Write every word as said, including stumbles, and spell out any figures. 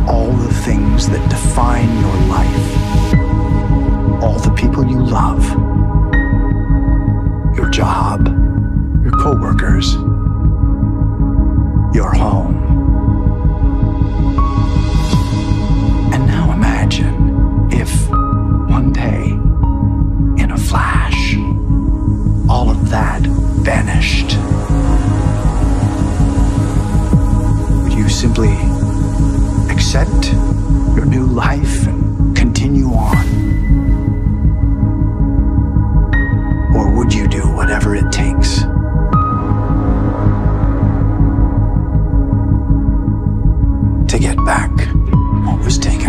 all the things that define your life, all the people you love, your job, your coworkers, your home. And now imagine if one day, in a flash, all of that vanished. Would you simply accept your new life and continue on? Or would you do whatever it takes to get back what was taken?